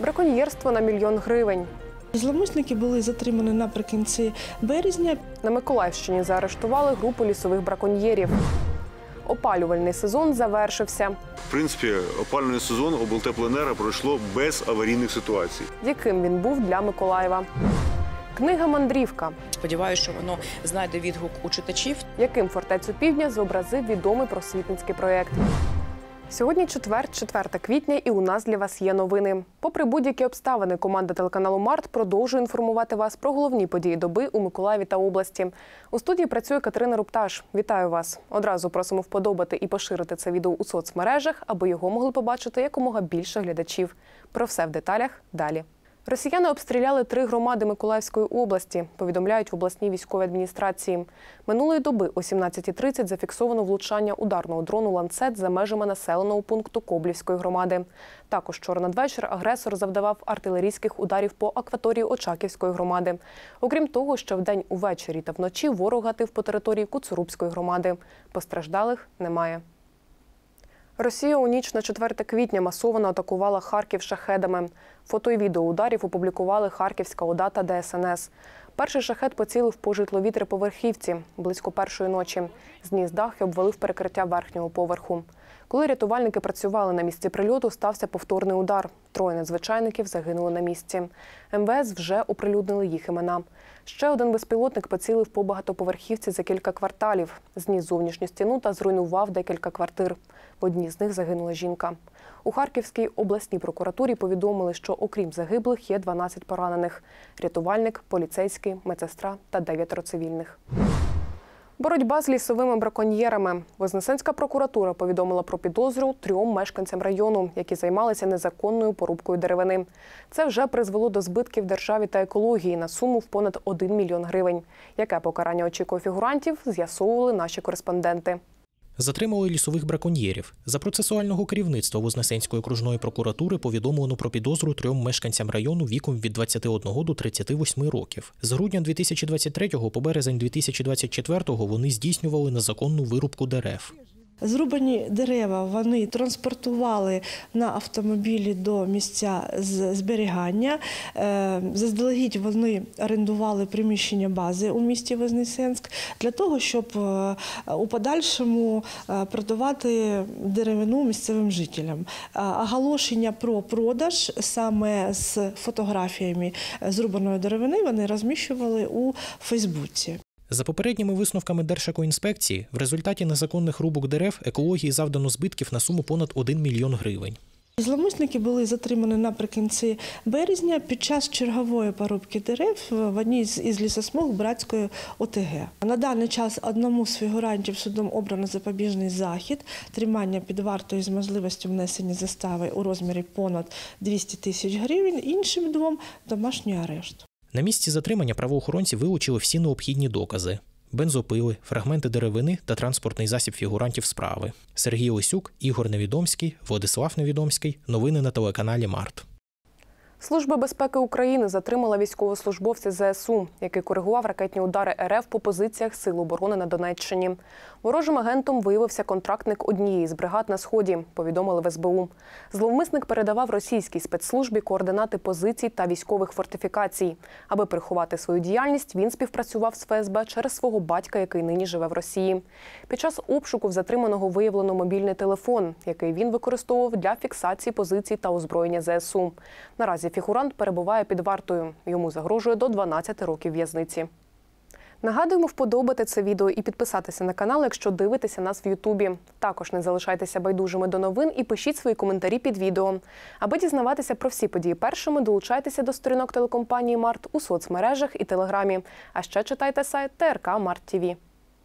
Браконьєрство на 1 мільйон гривень. Зловмисники були затримані наприкінці березня. На Миколаївщині заарештували групу лісових браконьєрів. Опалювальний сезон завершився. В принципі, опалювальний сезон облтеплоенерго пройшло без аварійних ситуацій. Яким він був для Миколаєва? Книга «Мандрівка». Сподіваюся, що воно знайде відгук у читачів. Яким фортецю Півдня зобразив відомий просвітницький проєкт. Сьогодні четвер, 4 квітня, і у нас для вас є новини. Попри будь-які обставини, команда телеканалу «Март» продовжує інформувати вас про головні події доби у Миколаєві та області. У студії працює Катерина Рупташ. Вітаю вас. Одразу просимо вподобати і поширити це відео у соцмережах, аби його могли побачити якомога більше глядачів. Про все в деталях далі. Росіяни обстріляли 3 громади Миколаївської області, повідомляють в обласній військовій адміністрації. Минулої доби о 17:30 зафіксовано влучання ударного дрону «Ланцет» за межами населеного пункту Коблівської громади. Також вчора надвечір агресор завдавав артилерійських ударів по акваторії Очаківської громади. Окрім того, що вдень, увечері та вночі ворог гатив по території Куцурубської громади. Постраждалих немає. Росія у ніч на 4 квітня масово атакувала Харків шахедами. Фото і відео ударів опублікували Харківська ОДА та ДСНС. Перший шахед поцілив по житловій 3-поверхівці близько 1-ї ночі. Зніс дах і обвалив перекриття верхнього поверху. Коли рятувальники працювали на місці прильоту, стався повторний удар. 3 надзвичайників загинули на місці. МВС вже оприлюднили їх імена. Ще один безпілотник поцілив по багатоповерхівці за кілька кварталів. Зніс зовнішню стіну та зруйнував декілька квартир. В одній з них загинула жінка. У Харківській обласній прокуратурі повідомили, що окрім загиблих є 12 поранених. Рятувальник, поліцейський, медсестра та 9 цивільних. Боротьба з лісовими браконьєрами. Вознесенська прокуратура повідомила про підозру 3 мешканцям району, які займалися незаконною порубкою деревини. Це вже призвело до збитків державі та екології на суму в понад 1 мільйон гривень. Яке покарання очікує фігурантів, з'ясовували наші кореспонденти. Затримали лісових браконьєрів. За процесуального керівництва Вознесенської окружної прокуратури повідомлено про підозру 3 мешканцям району віком від 21 до 38 років. З грудня 2023 по березень 2024 вони здійснювали незаконну вирубку дерев. Зрубані дерева вони транспортували на автомобілі до місця зберігання. Заздалегідь вони орендували приміщення бази у місті Вознесенськ для того, щоб у подальшому продавати деревину місцевим жителям. Оголошення про продаж саме з фотографіями зрубаної деревини вони розміщували у Фейсбуці. За попередніми висновками Держекоінспекції, в результаті незаконних рубок дерев екології завдано збитків на суму понад 1 мільйон гривень. Зловмисники були затримані наприкінці березня під час чергової порубки дерев в одній із лісосмуг Братської ОТГ. На даний час одному з фігурантів судом обрано запобіжний захід, тримання під вартою з можливістю внесення застави у розмірі понад 200 тисяч гривень, іншим 2 – домашній арешт. На місці затримання правоохоронці вилучили всі необхідні докази – бензопили, фрагменти деревини та транспортний засіб фігурантів справи. Сергій Лисюк, Ігор Невідомський, Владислав Невідомський. Новини на телеканалі «Март». Служба безпеки України затримала військовослужбовця ЗСУ, який коригував ракетні удари РФ по позиціях Сил оборони на Донеччині. Ворожим агентом виявився контрактник однієї з бригад на Сході, повідомили в СБУ. Зловмисник передавав російській спецслужбі координати позицій та військових фортифікацій. Аби приховати свою діяльність, він співпрацював з ФСБ через свого батька, який нині живе в Росії. Під час обшуку в затриманого виявлено мобільний телефон, який він використовував для фіксації позицій та озброєння ЗСУ. Наразі фігурант перебуває під вартою. Йому загрожує до 12 років в'язниці. Нагадуємо вподобати це відео і підписатися на канал, якщо дивитеся нас в Ютубі. Також не залишайтеся байдужими до новин і пишіть свої коментарі під відео. Аби дізнаватися про всі події першими, долучайтеся до сторінок телекомпанії «Март» у соцмережах і Телеграмі. А ще читайте сайт ТРК Март ТВ.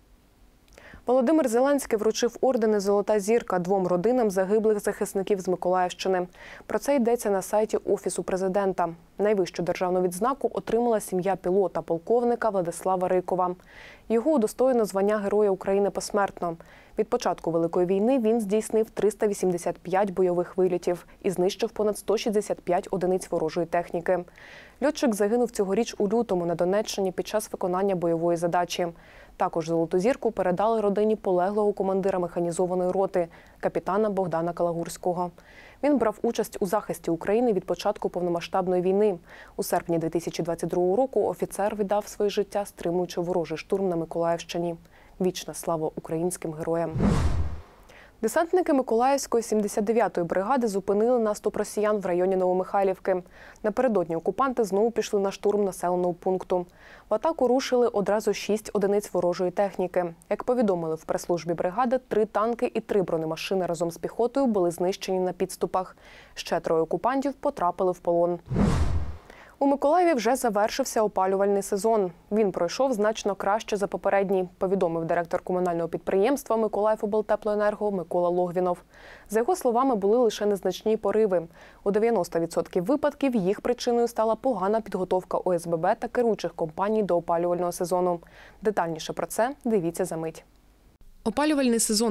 Володимир Зеленський вручив ордени «Золота зірка» 2 родинам загиблих захисників з Миколаївщини. Про це йдеться на сайті Офісу Президента. Найвищу державну відзнаку отримала сім'я пілота-полковника Владислава Рикова. Його удостоєно звання Героя України посмертно. Від початку Великої війни він здійснив 385 бойових вильотів і знищив понад 165 одиниць ворожої техніки. Льотчик загинув цьогоріч у лютому на Донеччині під час виконання бойової задачі. Також Золоту зірку передали родині полеглого командира механізованої роти, капітана Богдана Калагурського. Він брав участь у захисті України від початку повномасштабної війни. У серпні 2022 року офіцер віддав своє життя, стримуючи ворожий штурм на Миколаївщині. Вічна слава українським героям! Десантники Миколаївської 79-ї бригади зупинили наступ росіян в районі Новомихайлівки. Напередодні окупанти знову пішли на штурм населеного пункту. В атаку рушили одразу 6 одиниць ворожої техніки. Як повідомили в прес-службі бригади, 3 танки і 3 бронемашини разом з піхотою були знищені на підступах. Ще 3 окупантів потрапили в полон. У Миколаєві вже завершився опалювальний сезон. Він пройшов значно краще за попередній, повідомив директор комунального підприємства «Миколаївоблтеплоенерго» Микола Логвінов. За його словами, були лише незначні пориви. У 90% випадків їх причиною стала погана підготовка ОСББ та керуючих компаній до опалювального сезону. Детальніше про це дивіться за мить. Опалювальний сезон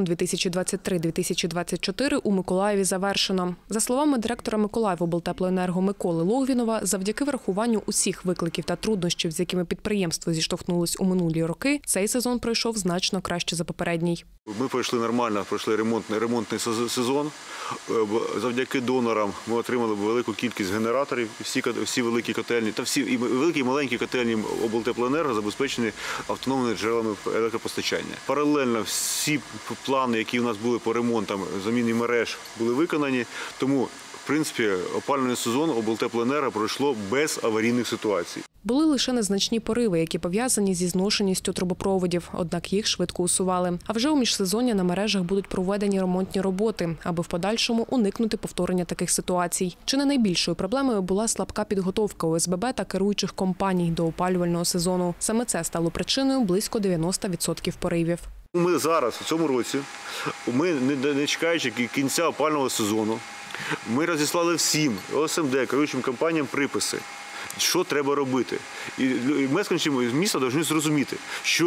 2023-2024 у Миколаєві завершено. За словами директора Миколаївоблтеплоенерго Миколи Логвінова, завдяки врахуванню усіх викликів та труднощів, з якими підприємство зіштовхнулось у минулі роки, цей сезон пройшов значно краще за попередній. Ми пройшли нормально, ремонтний сезон. Завдяки донорам ми отримали велику кількість генераторів. Всі великі котельні, та всі і великі, і маленькі котельні облтеплоенерго забезпечені автономними джерелами електропостачання. Паралельно всі плани, які у нас були по ремонтам, заміні мереж, були виконані. Тому, в принципі, опалювальний сезон облтеплоенерго пройшло без аварійних ситуацій. Були лише незначні пориви, які пов'язані зі зношеністю трубопроводів, однак їх швидко усували. А вже у міжсезоння на мережах будуть проведені ремонтні роботи, аби в подальшому уникнути повторення таких ситуацій. Чи не найбільшою проблемою була слабка підготовка ОСББ та керуючих компаній до опалювального сезону. Саме це стало причиною близько 90% поривів. Ми зараз, у цьому році, ми не чекаючи кінця опалювального сезону, ми розіслали всім ОСМД, керуючим компаніям приписи, що треба робити. І мешканці міста повинні зрозуміти,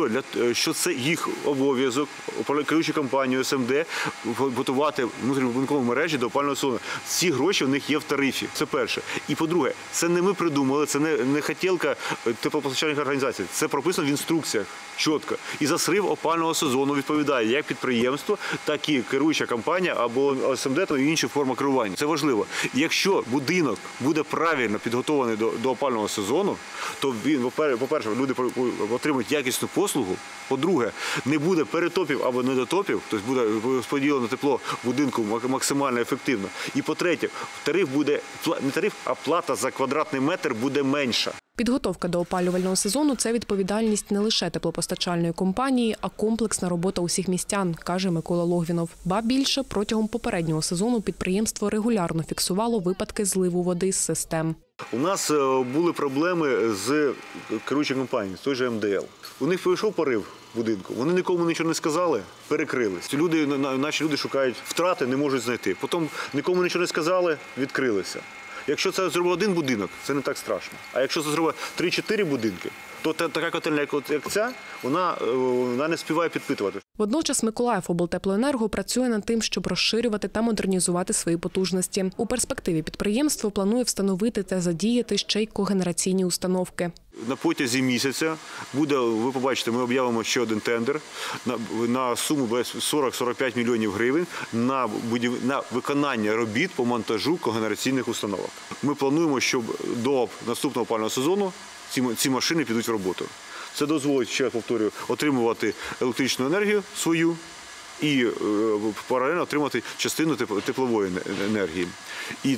що це їх обов'язок, керуючі компанії ОСМД, готувати внутрішньобудинкові мережі до опалювального сезону. Ці гроші в них є в тарифі. Це перше. І по-друге, це не ми придумали, це не хотілка теплопостачальних організацій. Це прописано в інструкціях чітко. І за зрив опалювального сезону відповідає як підприємство, так і керуюча компанія або ОСМД та інша форма керування. Це важливо. Якщо будинок буде правильно підготований до опалювального сезону, то він, по-перше, люди отримують якісну послугу, по-друге, не буде перетопів або недотопів, тобто буде розподілено тепло в будинку максимально ефективно. І по-третє, тариф буде, не тариф, а плата за квадратний метр буде менша. Підготовка до опалювального сезону – це відповідальність не лише теплопостачальної компанії, а комплексна робота усіх містян, каже Микола Логвінов. Ба більше, протягом попереднього сезону підприємство регулярно фіксувало випадки зливу води з систем. У нас були проблеми з керуючою компанією, з той же МДЛ. У них пройшов порив будинку, вони нікому нічого не сказали, перекрились. Наші люди шукають втрати, не можуть знайти. Потім нікому нічого не сказали, відкрилися. Якщо це зробив один будинок, це не так страшно. А якщо це зробить 3-4 будинки, то така котельня, як ця, вона не співає підпитувати. Водночас Миколаївоблтеплоенерго працює над тим, щоб розширювати та модернізувати свої потужності. У перспективі підприємство планує встановити та задіяти ще й когенераційні установки. На протязі місяця буде, ви побачите, ми об'явимо ще один тендер на суму 40-45 мільйонів гривень на виконання робіт по монтажу когенераційних установок. Ми плануємо, щоб до наступного опалювального сезону ці машини підуть в роботу. Це дозволить, ще раз повторюю, отримувати електричну енергію свою і паралельно отримати частину теплової енергії. І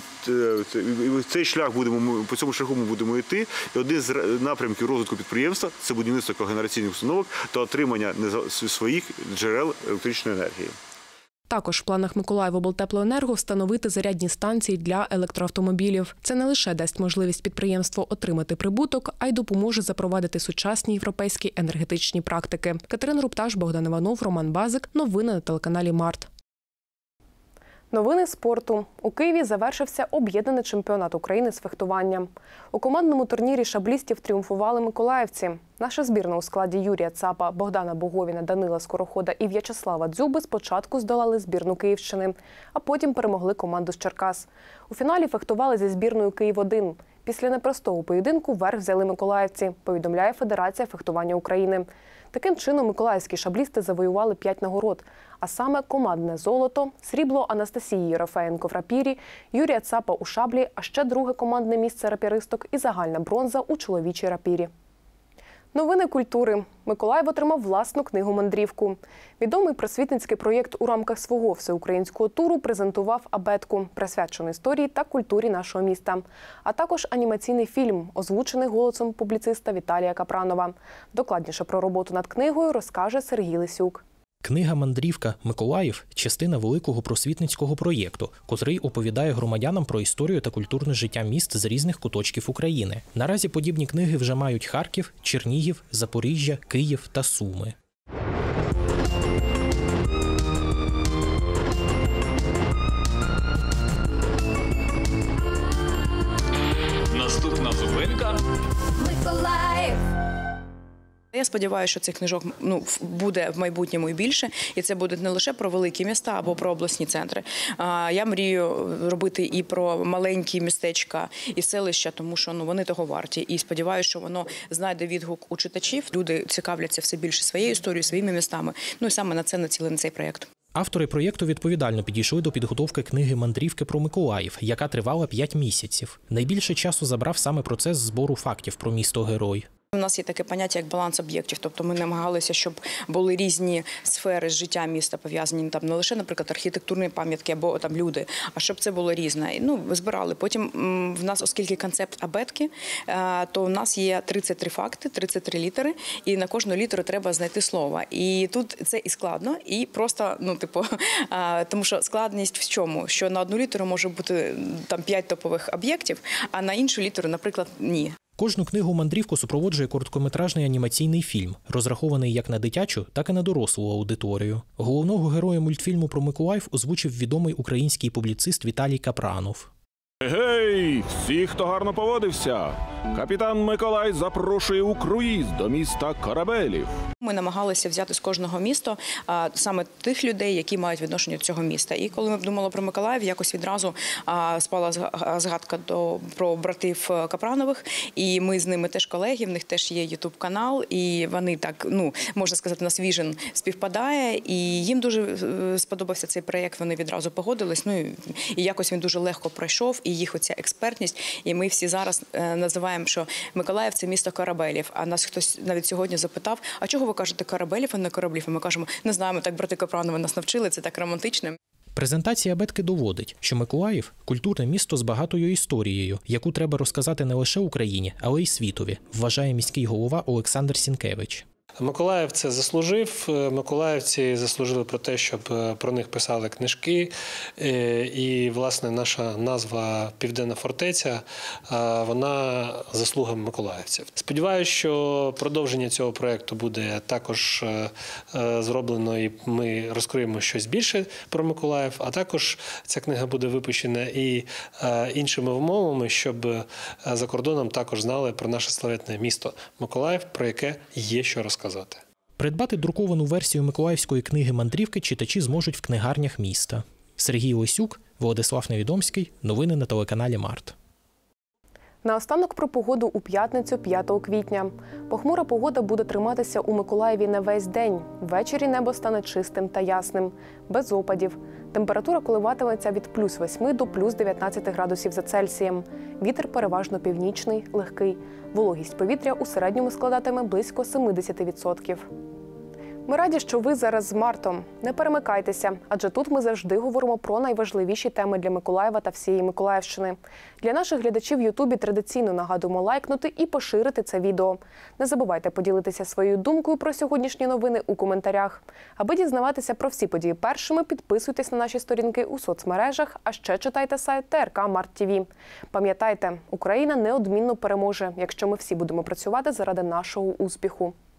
цей шлях по цьому шляху ми будемо йти. І один з напрямків розвитку підприємства – це будівництво когенераційних установок та отримання своїх джерел електричної енергії. Також в планах Миколаївоблтеплоенерго встановити зарядні станції для електроавтомобілів. Це не лише дасть можливість підприємству отримати прибуток, а й допоможе запровадити сучасні європейські енергетичні практики. Катерина Рупташ, Богдан Іванов, Роман Базик. Новини на телеканалі Март. Новини спорту. У Києві завершився об'єднаний чемпіонат України з фехтування. У командному турнірі шаблістів тріумфували миколаївці. Наша збірна у складі Юрія Цапа, Богдана Боговіна, Данила Скорохода і В'ячеслава Дзюби спочатку здолали збірну Київщини, а потім перемогли команду з Черкас. У фіналі фехтували зі збірною Київ-1. Після непростого поєдинку верх взяли миколаївці, повідомляє Федерація фехтування України. Таким чином, миколаївські шаблісти завоювали 5 нагород, а саме командне золото, срібло Анастасії Єрофеєнко в рапірі, Юрія Цапа у шаблі, а ще друге командне місце рапіристок і загальна бронза у чоловічій рапірі. Новини культури. Миколаїв отримав власну книгу-мандрівку. Відомий просвітницький проєкт у рамках свого всеукраїнського туру презентував абетку, присвячену історії та культурі нашого міста, а також анімаційний фільм, озвучений голосом публіциста Віталія Капранова. Докладніше про роботу над книгою розкаже Сергій Лисюк. Книга «Мандрівка. Миколаїв» – частина великого просвітницького проєкту, котрий оповідає громадянам про історію та культурне життя міст з різних куточків України. Наразі подібні книги вже мають Харків, Чернігів, Запоріжжя, Київ та Суми. Наступна зупинка – Миколаїв. Я сподіваюся, що цих книжок буде в майбутньому і більше, і це буде не лише про великі міста або про обласні центри. Я мрію робити і про маленькі містечка, і селища, тому що вони того варті. І сподіваюся, що воно знайде відгук у читачів. Люди цікавляться все більше своєю історією, своїми містами. І саме на це націлений цей проєкт. Автори проєкту відповідально підійшли до підготовки книги «Мандрівки про Миколаїв», яка тривала 5 місяців. Найбільше часу забрав саме процес збору фактів про місто-герой. У нас є таке поняття, як баланс об'єктів. Тобто ми намагалися, щоб були різні сфери з життя міста пов'язані, не лише, наприклад, архітектурні пам'ятки або різне, а щоб це було різне. Збирали. Потім в нас, оскільки концепт абетки, то в нас є 33 факти, 33 літери, і на кожну літеру треба знайти слово. І тут це і складно, і просто, тому що складність в чому? Що на одну літеру може бути 5 топових об'єктів, а на іншу літеру, наприклад, ні. Кожну книгу-мандрівку супроводжує короткометражний анімаційний фільм, розрахований як на дитячу, так і на дорослу аудиторію. Головного героя мультфільму про Миколаїв озвучив відомий український публіцист Віталій Капранов. Гей! Всі, хто гарно поводився! Капітан Миколай запрошує у круїз до міста Корабелів. Ми намагалися взяти з кожного міста саме тих людей, які мають відношення до цього міста. І коли ми думали про Миколаїв, якось відразу спала згадка про братів Капранових. І ми з ними теж колеги, в них теж є ютуб-канал. І вони так, можна сказати, наш віжен співпадає. І їм дуже сподобався цей проєкт, вони відразу погодились. І якось він дуже легко пройшов, і їх оця експертність. І ми всі зараз називаємо, що Миколаїв – це місто корабелів. А нас хтось навіть сьогодні запитав, а чого ви кажете корабелів, а не кораблів? І ми кажемо, не знаємо, так брати Капранови нас навчили, це так романтично. Презентація абетки доводить, що Миколаїв – культурне місто з багатою історією, яку треба розказати не лише Україні, але й світові, вважає міський голова Олександр Сінкевич. Миколаїв це заслужив, миколаївці заслужили про те, щоб про них писали книжки. І, власне, наша назва «Південна фортеця» вона заслуга миколаївців. Сподіваюся, що продовження цього проєкту буде також зроблено, і ми розкриємо щось більше про Миколаїв, а також ця книга буде випущена і іншими мовами, щоб за кордоном також знали про наше славетне місто Миколаїв, про яке є що розказати. Придбати друковану версію миколаївської книги «Мандрівки» читачі зможуть в книгарнях міста. Сергій Лисюк, Владислав Невідомський. Новини на телеканалі Март. Наостанок про погоду у п'ятницю 5 квітня. Похмура погода буде триматися у Миколаєві не весь день. Ввечері небо стане чистим та ясним, без опадів. Температура коливатиметься від плюс 8 до плюс 19 градусів за Цельсієм. Вітер переважно північний, легкий. Вологість повітря у середньому складатиме близько 70%. Ми раді, що ви зараз з Мартом. Не перемикайтеся, адже тут ми завжди говоримо про найважливіші теми для Миколаєва та всієї Миколаївщини. Для наших глядачів в Ютубі традиційно нагадуємо лайкнути і поширити це відео. Не забувайте поділитися своєю думкою про сьогоднішні новини у коментарях. Аби дізнаватися про всі події першими, підписуйтесь на наші сторінки у соцмережах, а ще читайте сайт ТРК Март ТВ. Пам'ятайте, Україна неодмінно переможе, якщо ми всі будемо працювати заради нашого успіху.